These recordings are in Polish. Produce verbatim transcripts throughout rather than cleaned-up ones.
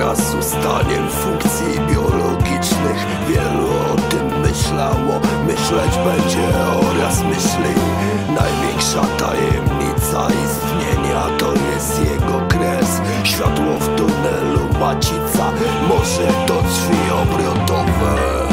wraz z ustaniem funkcji biologicznych. Wielu o tym myślało, myśleć będzie oraz myśli. Największa tajemnica istnienia to jest jego kres. Światło w tunelu, macica, może to drzwi obrotowe.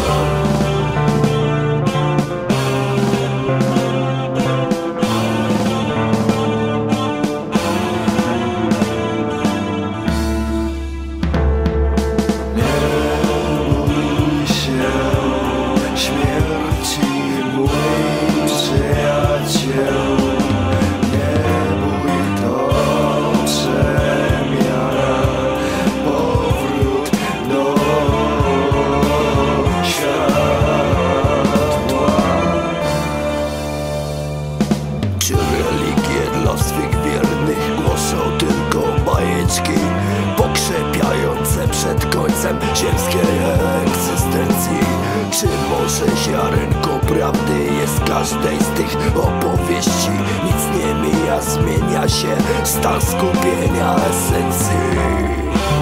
Czy religie dla swych wiernych głoszą tylko bajeczki pokrzepiające przed końcem ziemskiej egzystencji? Czy może ziarenko prawdy jest w każdej z tych opowieści? Nic nie mija, zmienia się stan skupienia esencji.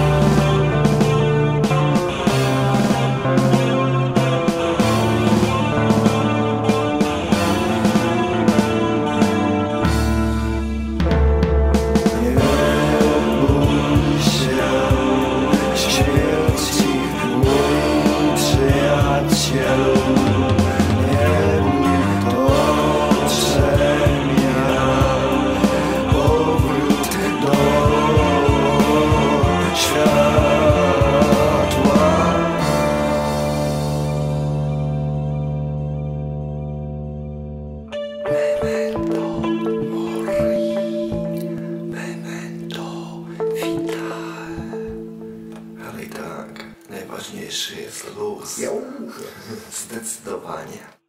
Memento mori, memento vitae. Ale i tak najważniejszy jest luz. Zdecydowanie.